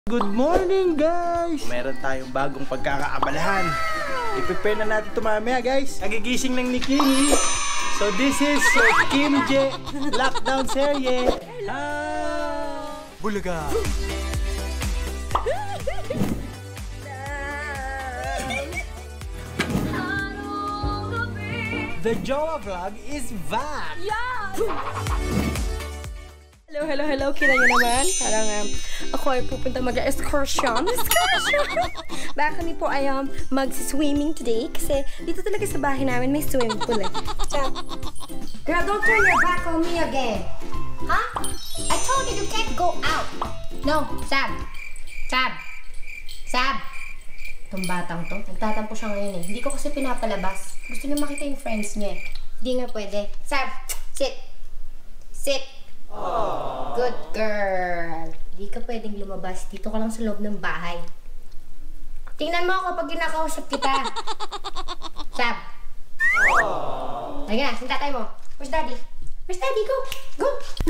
Good morning guys! Meron tayong bagong pagkakaabalahan. I-prepare na natin ito mamaya guys. Nagigising lang ni Kimi. So this is Kim J Lockdown Serye. Bulaga! The Jowa Vlog is back! Yeah! Hello. Kita nyo naman. Parang ako ay pupunta mag-excursion. Baka kami po ay mag-swimming today. Kasi dito talaga sa bahay namin may swimming pool eh. Girl, don't turn your back on me again. Huh? I told you can't go out. No, Sab. Itong batang to, nagtatampo siya ngayon eh. Hindi ko kasi pinapalabas. Gusto niya makita yung friends niya eh. Hindi nga pwede. Sab, sit. Aww. Good girl. Hindi ka pwedeng lumabas. Dito ka lang sa loob ng bahay. Tingnan mo ako pag ginakausap kita. Sab. Lagi na, sinta tayo mo. Where's daddy? Where's daddy? Go!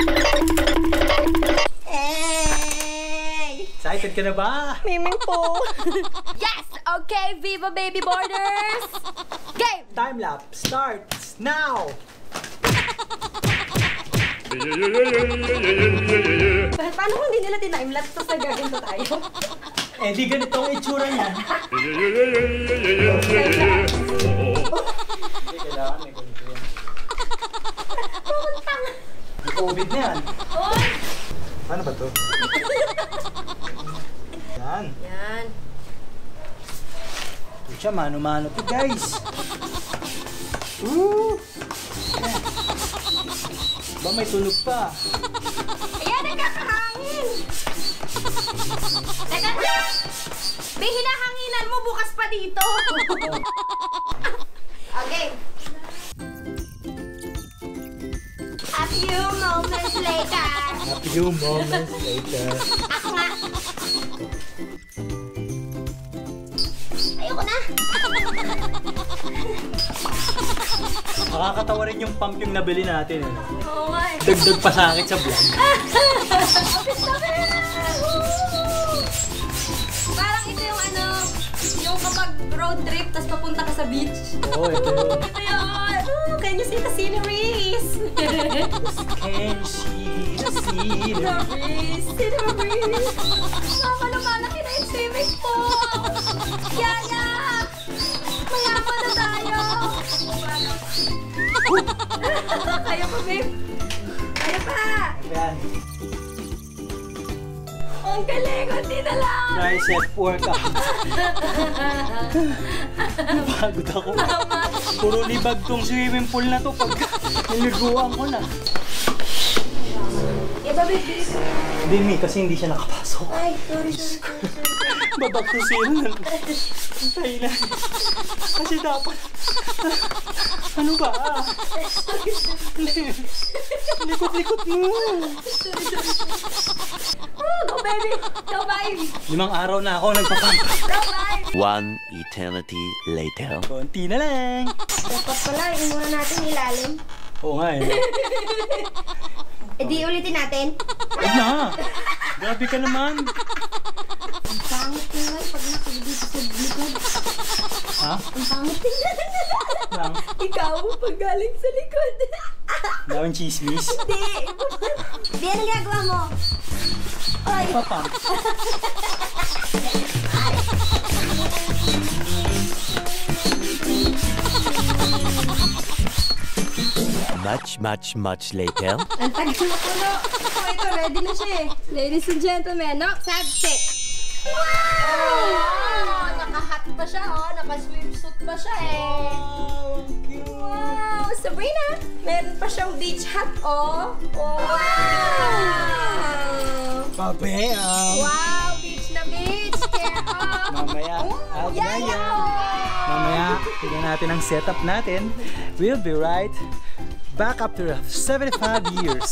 Hey! Excited ka na ba? Miming po. Yes! Okay, Viva Baby Borders! Game! Time-lapse starts now! Paano kung hindi nila tinime-lapse tapos nagaganda tayo? Eh di ganito ang itsura niyan. Hindi kailangan may ganito yan. May COVID na yan. Paano ba to? Yan. Ito siya, mano-mano to guys. Ba may tunog pa. Ayan, nagkakahangin! Teka na! May hinahanginan mo bukas pa dito! Okay. A few moments later. Ako nga. Ayoko na. Nakakatawa rin yung pump yung nabili natin. Oo nga eh. Dagdag pasakit sa vlog. Parang ito yung yung kapag road trip tapos papunta ka sa beach. Oo, ito yun. Ito yun! Can you see the sceneries? Can see the sceneries? Sceneries! Mama, lumalaki na yung swimming pool! Yaya! Mayaman na tayo! Kaya pa, babe! Kaya pa! Ayan. Ang galing! Hindi na lang! Tricep workout. Napagod ako. Puro libag tong swimming pool na to pag niliguan ko na. Eh, babe, please! Hindi, Mi, kasi hindi siya nakapasok. Ay, sorry. Babak to zero na. Antay na. Kasi dapat. Ano ba? Likot-likot mo. Go, baby! Go, baby! 5 araw na ako nagpapamp. Go, baby! One eternity later. Konti na lang. Dapat pala, muna natin ilalim. Oo nga eh. E di ulitin natin. Huwag na. Grabe ka naman. Ang pangit nga pag nakagdito sa likod. Ha? Ang pangit tingnan. Lang. Ikaw, pag galing sa likod. Daming chismis. Hindi. Hindi, anong ginagawa mo? Ay. Papamp. Much later. Ang tagal na puno. Ito, ready na siya eh. Ladies and gentlemen, no? Sab, sit. Wow! Naka-hat pa siya, oh. Naka-swimsuit pa siya eh. Wow! Sabrina, meron pa siyang beach hat, oh. Wow! Pabaya. Wow! Beach na beach! Care Mamaya. Mamaya, tignan natin ang setup natin. We'll be right back after 75 years.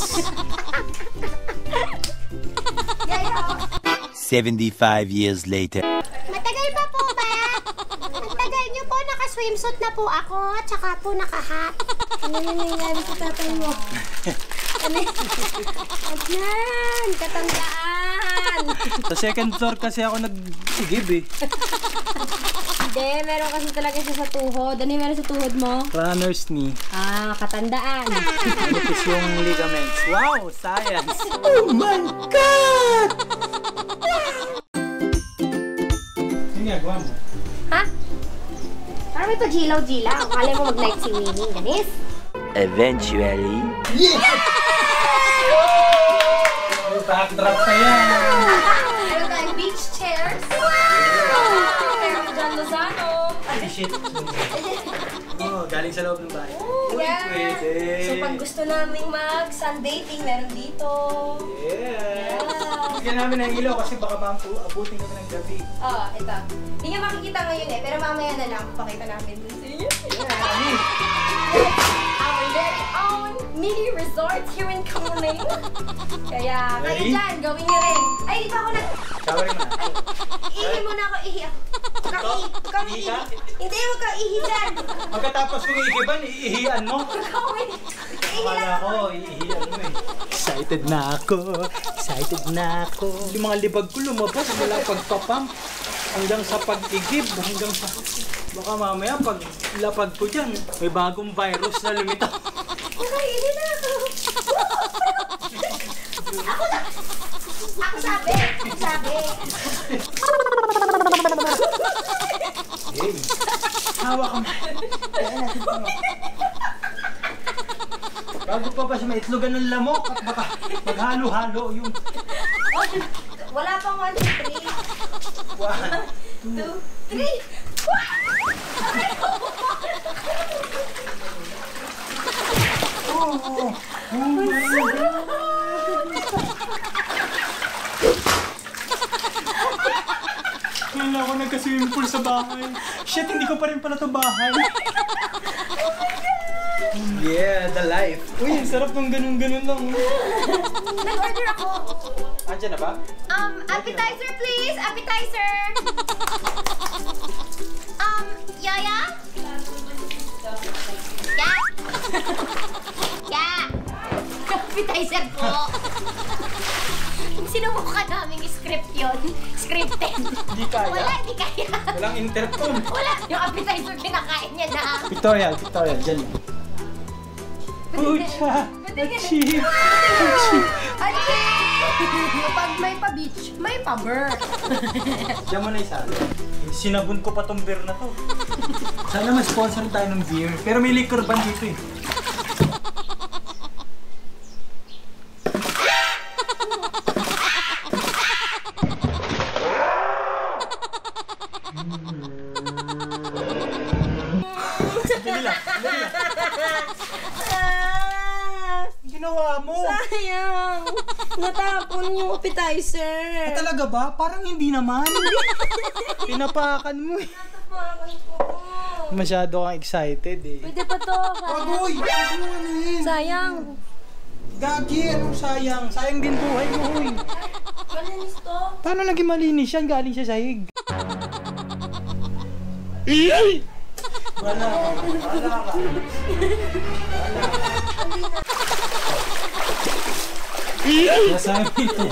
75 years later. Matagal pa po ba? Matagal niyo po, naka-swimsuit na po ako, tsaka po naka-hat. Ano nangyayari sa tatay mo? Ano? Yan, katandaan. Sa second floor kasi ako nagsigib eh. Hindi, meron kasi talaga siya sa tuhod. Ano yung meron sa tuhod mo? Runner's knee. Ah, katandaan. Manipis yung ligaments. Wow, science! Oh my God! Ano ginagawa mo? Ha? Parang may pa-gilaw-gilaw. Kala mo mag-night swimming, ganis? Eventually. Backdrop na yan! Meron tayong beach chairs. Wow! Meron John Lozano. Ay, shit. Oh, galing sa loob ng bahay. Oh, yeah. Pwede. So, pag gusto naming mag-sunbathing, meron dito. Yeah. Bigyan namin ng ilaw kasi baka abutin kami ng gabi. Oh, ito. Hindi nyo makikita ngayon pero mamaya na lang. Pakita namin dun sa inyo. Our very own mini resort here in Kamuning. Kaya, kayo dyan, gawin nyo rin. Ay, di ba ako Showering mo na. Ihi muna ako, ihi ako. Huwag kang ihi. Hindi, huwag kang ihi dyan. Pagkatapos kong iigiban, iihian mo. Ihi lang Akala ko, iihian mo eh. Excited na ako. Excited na ako. Yung mga libag ko lumabas mula pagpapump hanggang sa pag-igib, hanggang sa... Baka mamaya pag lapag ko dyan, may bagong virus na lumitaw. Okay, ihi na ako. Ako sabi. Hey, hawa ka mo. Bago pa ba siya maitlogan ng lamok at baka maghalo-halo yung... Wala pang 1, 2, 3. 1, 2, 3. Kailan ako nagka-swimming pool sa bahay. Shit, hindi ko pa rin pala ito bahay. Yeah, the life. Uy, sarap ng ganun-ganun lang. Nag-order ako. Andiyan na ba? Appetizer please! Appetizer! Yaya? Yeah! Appetizer po! Sinubukan naming script yun. Scripted. Hindi kaya. Wala, hindi kaya. Walang intercom. Wala. Yung appetizer kinakain niya na. Pictorial, dyan. Pucha! Cheap! Kapag may pa-beach, may pa-beer. Diyan mo na isa. Sinabon ko pa tong beer na to. Sana ma-sponsor tayo ng beer. Pero may liquor ban dito eh. Dali lang. Ginawa mo! Sayang! Natapon yung appetizer. Talaga ba? Parang hindi naman. Pinapakan mo eh. Natapon ko. Masyado kang excited eh. Pwede pa to. Agoy! Ano yun? Sayang. Gagi, anong sayang? Sayang din buhay mo eh. Malinis to. Paano naging malinis yan? Galing sa sahig. Wala ka. Nasabi ito.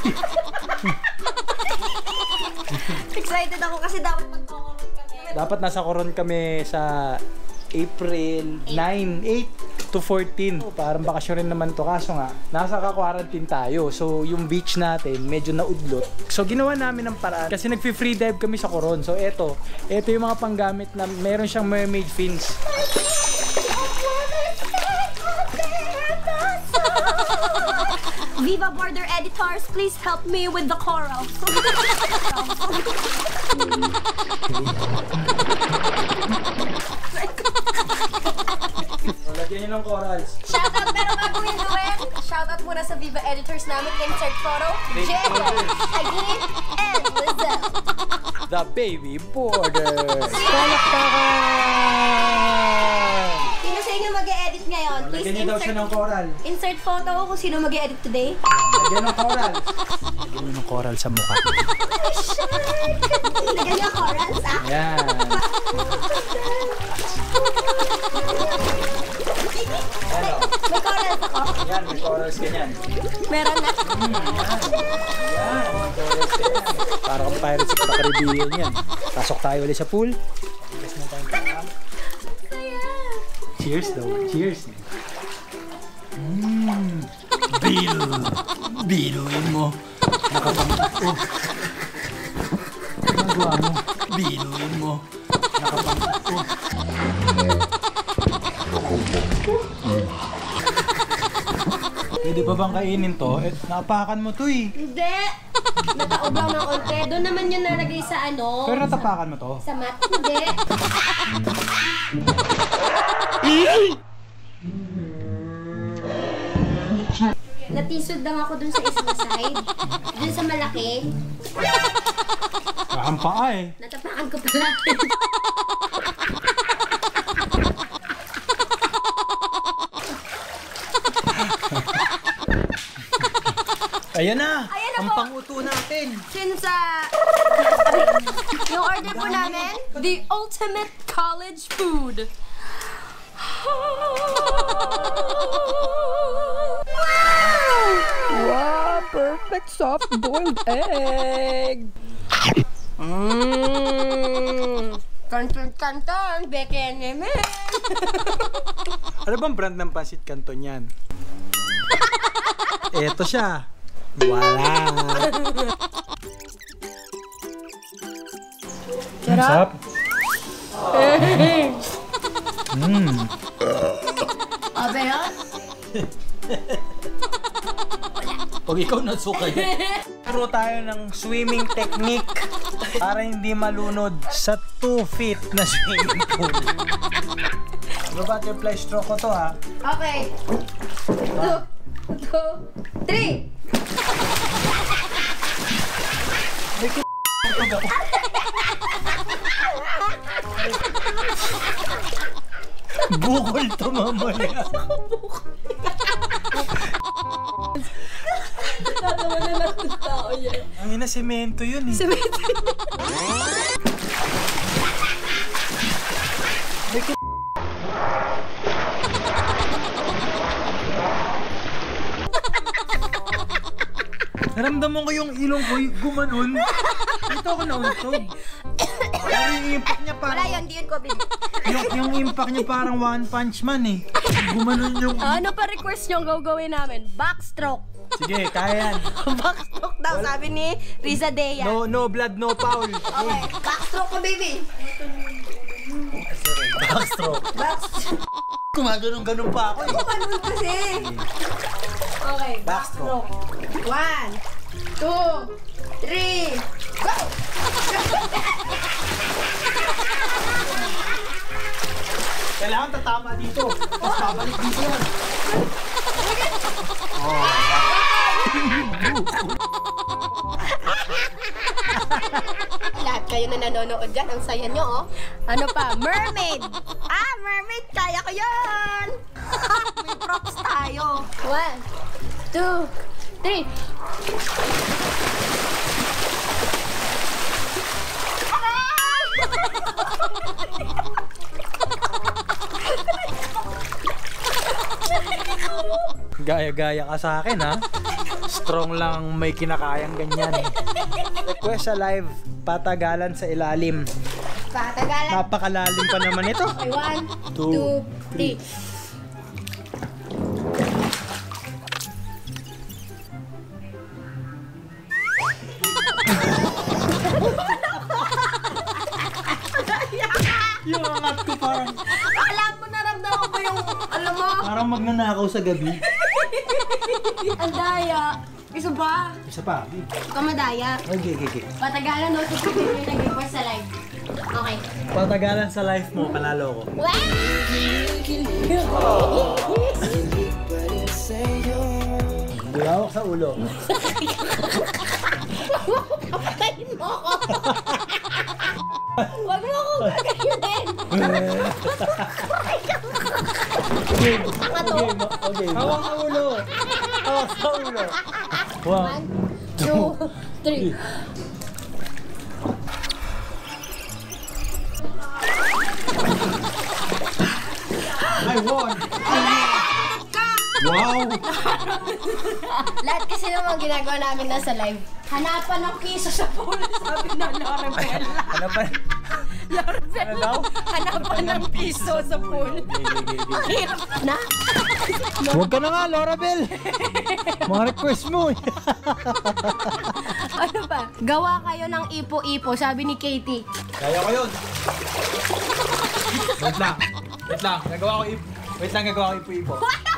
Excited ako kasi dapat magkakarot kami. Dapat nasa Coron kami sa April 9, 8 to 14. Parang bakasyon rin naman to. Kaso nga, nasa ka-quarantine tayo. So, yung beach natin, medyo naudlot. So, ginawa namin ng paraan. Kasi nag-free dive kami sa Coron. So, eto yung mga panggamit na meron siyang mermaid fins. Viva Border Editors, please help me with the coral. Lagyan nyo ng corals. Shoutout, pero bago yung gawin, shoutout muna sa Viva Editors namin. Insert photo, Diego, Agin, and Lizelle. The Baby Borders. Palakpakan! Sino sa inyo mag-e-edit ngayon? Please Lagyan nyo daw siya ng coral. insert photo kung sino mag-e-edit today. Lagyan ng coral. Lagyan nyo ng coral sa mukha. Lagyan niyo corals, ah. Yan. Ano? May corals ako. Yan, may corals ganyan. Meron na. Yan. Para kang Pirates of the Caribbean yan. Pasok tayo ulit sa pool. Pagkas na tayong pangam. Cheers daw. Cheers. Biruin mo. Nakapang... Ginagawa mo. Biruin mo. Nakapang... Pwede pa bang kainin to? Naapakan mo to eh. Hindi! Nataob lang ng konti. Doon naman yun nalagay sa ano. Pero natapakan mo to? Sa mat. Hindi. Natisod lang ako dun sa isang side. Dun sa malaki. Ang paa eh. Natapakan ko pala. Ayan na! Ayan na ang po. panguto natin! Since yung order po namin, the ultimate college food. Wow! Perfect soft-boiled egg! Kanton! Beke naman! Ano bang brand ng pancit canton yan? Eto siya! Wala! Sarap! Abe yun? Pag ikaw nasukay. Turo tayo ng swimming technique para hindi malunod sa 2 feet na swimming pool. Ano butterfly stroke ko to ha? Okay. 2, 3. Bukol to mamaya. Tatawa na lang ng tao yan. Ang ina, semento yun eh. Semento. Naramdaman ko yung ilong ko gumanon. Dito ako nauntog. Pero yung impact niya Wala parang... yun, di yun COVID. yung impact niya parang One Punch Man eh. Gumanon yung... Ano pa request nyo gagawin namin? Backstroke. Sige, kaya yan. Backstroke daw, sabi ni Riza Dea. No blood, no foul. Okay, backstroke ko, baby. Backstroke. Backstroke. Kumaganong-ganon pa ako eh. Kumanon kasi. Okay, backstroke. 1, 2, 3, go! Kailangan tatama dito. Tapos babalik dito yan. Lahat kayo na nanonood dyan, ang saya nyo, oh. Ano pa? Mermaid! Mermaid! Kaya ko yan! May props tayo. 1, 2, 3. Gaya-gaya ka sa akin ha. Strong lang may kinakayang ganyan. Request sa live, patagalan sa ilalim. Patagalan. Napakalalim pa naman ito. Okay, 1, 2, 3. Yung angat ko parang... Alam mo, naramdaman ko yung, alam mo, Parang magnanakaw sa gabi. ang daya. Isa ba? Isa pa. Ikaw madaya. Okay. Patagalan daw sa tubig yung nag-request sa live. Okay. Patagalan sa life mo, panalo ko. Wow! Bulawak sa ulo. Patayin mo ako! Huwag mo akong gagayin! Okay. Hawak sa ulo. Hawak sa ulo. 1, 2, 3. I won! Wow! Lahat kasi naman ginagawa namin nasa live. Hanapan ng kiso sa pool, sabi na Lorabel. Hanapan? Lorabel, Ano daw? hanapan ng piso sa pool. Hirap na. Huwag ka na nga, Lorabel. Mga request mo. Ano ba? Gawa kayo ng ipo-ipo, sabi ni Katie. Kaya ko yun. Wait lang. Gagawa ko ipo-ipo.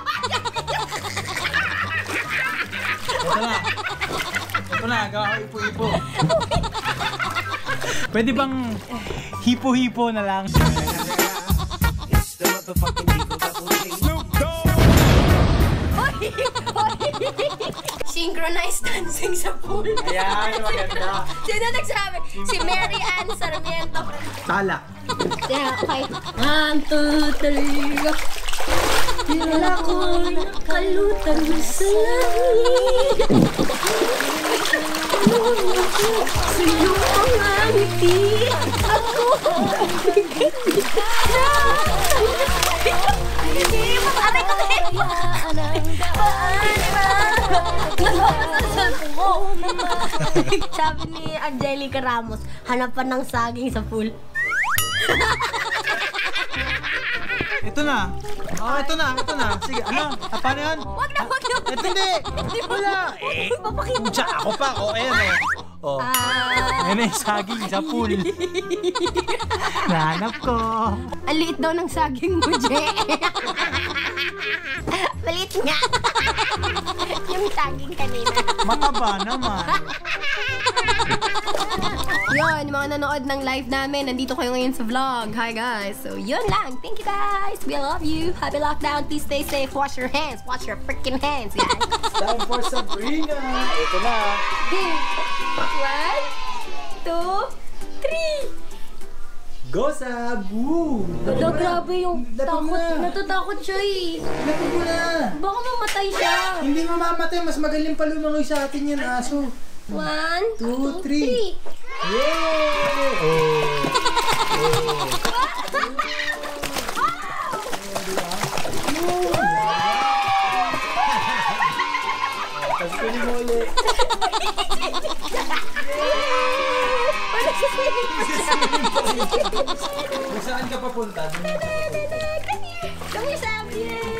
Ito na, gawa ko ipo-ipo. Pwede bang hipo-hipo na lang? Synchronized dancing sa pool. Ayan, maganda. Sino nagsabi? Si Mary Ann Sarmiento. Tala. Yeah, okay. 1, 2, 3, Tila ko'y nakalutang sa langit. Sa iyong mga ngiti, ako aray ko Sabi ni Angelica Ramos, hanapan ng saging sa pool. Ito na. Oh, ito na. Sige, ano? Paano yan? Wag na. Ito hindi. Wala. Pucha, ako pa. Ayan oh. Ayan yung saging sa pool. Nahanap ko. Ang liit daw ng saging mo, Je. Maliit nga. Yung saging kanina. Mataba naman. Yun, yung mga nanood ng live namin, nandito kayo ngayon sa vlog. Hi guys. So yun lang. Thank you guys. We love you. Happy lockdown. Please stay safe. Wash your hands. Wash your freaking hands, guys. Time for Sabrina. Ito na. 1, 2, 3. Go, Sabu! Wala, grabe yung Lapag takot. na. Natatakot siya eh. Lapag mo na. Baka mamatay siya. Hindi mamamatay. Mas magaling pa lumangoy sa atin yan, aso. 1, 2, 3. 3. Yay! Tapos ko mo ulit. Saan ka papunta? Kami sabi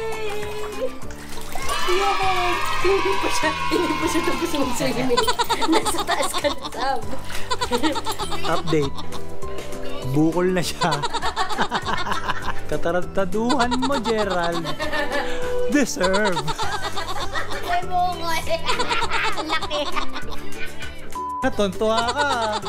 Hindi pa siya tapos mag-swimming. Nasa taas ka na, Sab. Update. Bukol na siya. Katarantaduhan mo, Gerald. Deserve. May bukol. Laki. Natontuwa ka.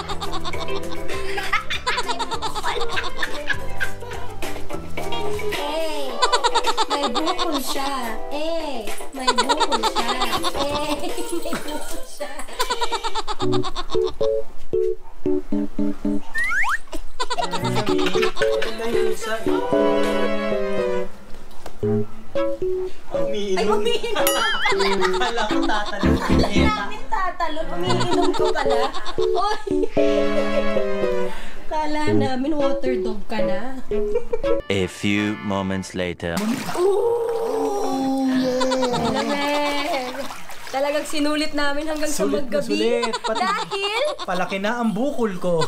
May bukol siya. May bukol siya. May bukol siya. Umiinom. Ay, umiinom ka pala. Kala ko tatalon. Alam namin tatalon. Umiinom ka pala. Oy! Kala namin water dog ka na. A few moments later. Talagang sinulit namin hanggang Sulit sa na maggabi. sulit. Dahil? Palaki na ang bukol ko.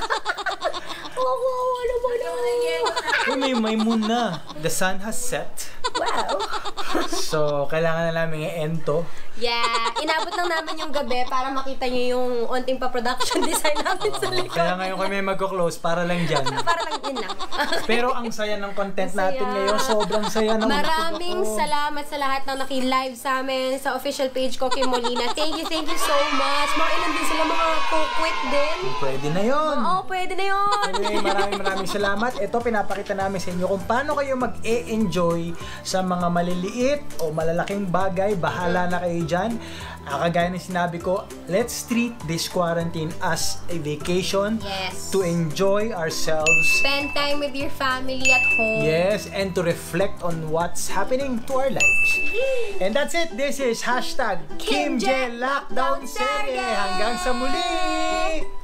Wala ba naman? May moon na. The sun has set. Wow. So, kailangan na namin i-end to. Yeah, inabot lang namin yung gabi para makita niyo yung onting pa-production design namin sa likod. Kaya ngayon kami magko-close para lang dyan. Para lang yun lang. Pero ang saya ng content natin Saya. ngayon. Sobrang saya ng Maraming salamat sa lahat ng naki-live sa amin sa official page ko, Kim Molina. Thank you so much. Mga ilan din sila, mga quick din. Pwede na yon. Oo, pwede na yun. Anyway, maraming salamat. Ito, pinapakita namin sa inyo kung paano kayo mag-e-enjoy sa mga maliliit o malalaking bagay. Bahala na kayo dyan. Kagaya ng sinabi ko, let's treat this quarantine as a vacation. Yes. To enjoy ourselves. Spend time with your family at home. Yes, and to reflect on what's happening to our lives. And that's it. This is #KimJ Lockdown Serye. Hanggang sa muli!